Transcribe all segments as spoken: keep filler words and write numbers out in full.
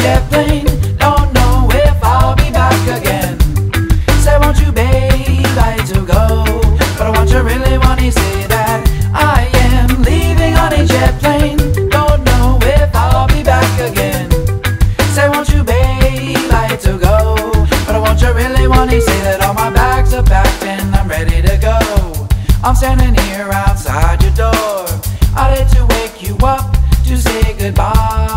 jet plane. Don't know if I'll be back again. Say, won't you, babe, I hate to go, but I want you really want to say that I am leaving on a jet plane. Don't know if I'll be back again. Say, won't you, babe, I hate to go, but I want you really want to say that all my bags are packed and I'm ready to go. I'm standing here outside your door. I'd hate to wake you up to say goodbye.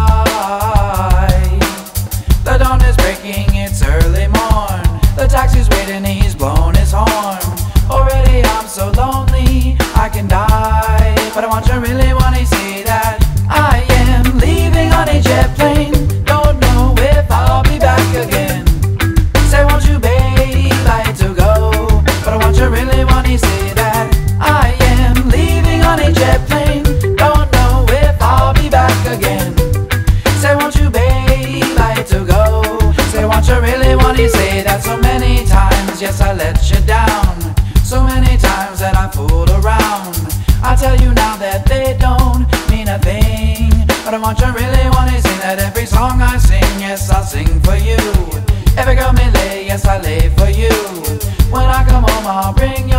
The dawn is breaking, it's early morn. The taxi's waiting, he's blown his horn. Already I'm so lonely, I can die. But I want you really want to see that I am leaving on a jet plane. Don't know if I'll be back again. Say, won't you, babe, I hate to go, but I want you really want to say that I am leaving on a jet plane. Don't know if I'll be back again. Say, won't you, babe, I hate to go. Say, won't you really want to say that so many times, yes, I let you down. So many times that I fooled around. I tell you now that they don't mean a thing, but I want you really want to say that every song I sing, yes, I'll sing for you. Every girl may lay, yes, I lay for you. When I come home, I'll bring